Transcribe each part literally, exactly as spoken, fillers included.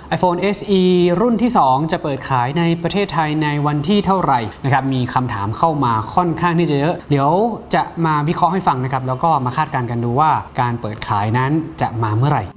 iPhone เอส อี รุ่นที่สองจะเปิดขายในประเทศไทยในวันที่เท่าไหร่นะครับมีคำถามเข้ามาค่อนข้างที่จะเยอะเดี๋ยวจะมาวิเคราะห์ให้ฟังนะครับแล้วก็มาคาดการณ์กันดูว่าการเปิดขายนั้นจะมาเมื่อไหร่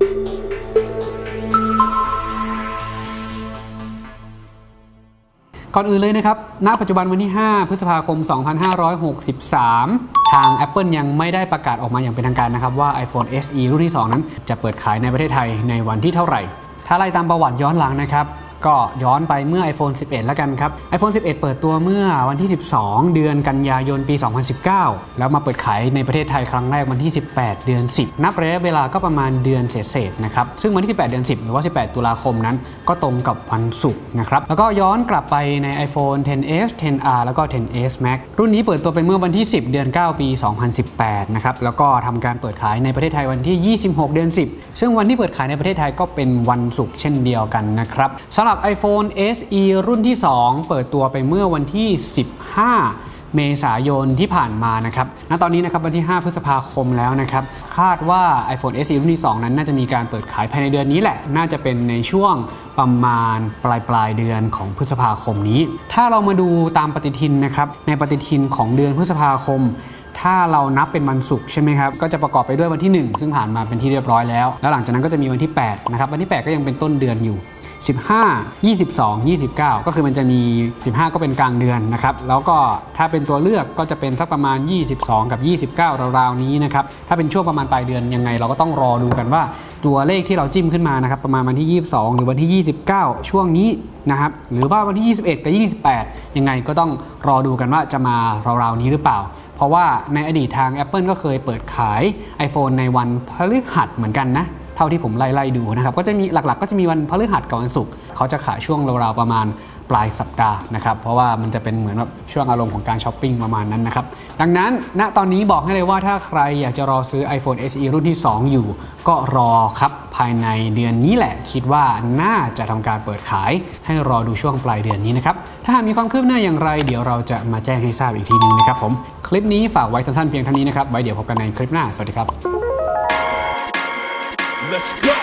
ก่อนอื่นเลยนะครับณปัจจุบันวันที่ห้าพฤษภาคมสองพันห้าร้อยหกสิบสามทาง Apple ยังไม่ได้ประกาศออกมาอย่างเป็นทางการนะครับว่า iPhone เอส อี รุ่นที่สองนั้นจะเปิดขายในประเทศไทยในวันที่เท่าไหร่ถ้าไล่ตามประวัติย้อนหลังนะครับก็ย้อนไปเมื่อ iPhone สิบเอ็ด แล้วกันครับ iPhone สิบเอ็ด เปิดตัวเมื่อวันที่สิบสองเดือนกันยายนปีสองพันสิบเก้าแล้วมาเปิดขายในประเทศไทยครั้งแรกวันที่สิบแปดเดือนสิบนับระยะเวลาก็ประมาณเดือนเศษๆนะครับซึ่งวันที่สิบแปดเดือนสิบหรือว่าสิบแปดตุลาคมนั้นก็ตรงกับวันศุกร์นะครับแล้วก็ย้อนกลับไปใน iPhone เท็น เอส เท็น อาร์ แล้วก็ เท็น เอส Max รุ่นนี้เปิดตัวไปเมื่อวันที่สิบเดือนเก้าปีสองพันสิบแปดนะครับแล้วก็ทำการเปิดขายในประเทศไทยวันที่ยี่สิบหกเดือนสิบซึ่งวันที่เปิดขายในประเทศไทยก็เป็นวันศุกร์เช่นเดียวกันนะครับสำหรับ iPhone เอส อี รุ่นที่สองเปิดตัวไปเมื่อวันที่สิบห้าเมษายนที่ผ่านมานะครับณตอนนี้นะครับวันที่ห้าพฤษภาคมแล้วนะครับคาดว่า iPhone เอส อี รุ่นที่สองนั้นน่าจะมีการเปิดขายภายในเดือนนี้แหละน่าจะเป็นในช่วงประมาณปลายปลายเดือนของพฤษภาคมนี้ถ้าเรามาดูตามปฏิทินนะครับในปฏิทินของเดือนพฤษภาคมถ้าเรานับเป็นวันศุกร์ใช่ไหมครับก็จะประกอบไปด้วยวันที่หนึ่งซึ่งผ่านมาเป็นที่เรียบร้อยแล้วแล้วหลังจากนั้นก็จะมีวันที่แปดนะครับวันที่แปดก็ยังเป็นต้นเดือนอยู่สิบห้า ยี่สิบสอง ยี่สิบเก้าก็คือมันจะมีสิบห้าก็เป็นกลางเดือนนะครับแล้วก็ถ้าเป็นตัวเลือกก็จะเป็นสักประมาณยี่สิบสองกับยี่สิบเก้าราวๆนี้นะครับถ้าเป็นช่วงประมาณปลายเดือนยังไงเราก็ต้องรอดูกันว่าตัวเลขที่เราจิ้มขึ้นมานะครับประมาณวันที่ยี่สิบสองหรือวันที่ยี่สิบเก้าช่วงนี้นะครับหรือว่าวันที่ยี่สิบเอ็ดกับยี่สิบแปดยังไงก็ต้องรอดูกันว่าจะมาราวๆนี้หรือเปล่าเพราะว่าในอดีตทาง Apple ก็เคยเปิดขาย iPhone ในวันพฤหัสเหมือนกันนะเท่าที่ผมไล่ๆดูนะครับก็จะมีหลักๆก็จะมีวันพฤหัสกับวันศุกร์เขาจะขายช่วงราวๆประมาณปลายสัปดาห์นะครับเพราะว่ามันจะเป็นเหมือนแบบช่วงอารมณ์ของการช้อปปิ้งประมาณนั้นนะครับดังนั้นณตอนนี้บอกให้เลยว่าถ้าใครอยากจะรอซื้อ iPhone เอส อี รุ่นที่สองอยู่ก็รอครับภายในเดือนนี้แหละคิดว่าน่าจะทำการเปิดขายให้รอดูช่วงปลายเดือนนี้นะครับถ้าหากมีความคืบหน้าอย่างไรเดี๋ยวเราจะมาแจ้งให้ทราบอีกทีนึงนะครับผมคลิปนี้ฝากไว้สั้นๆเพียงเท่านี้นะครับไว้เดี๋ยวพบกันในคลิปหน้าสวัสดีครับLet's go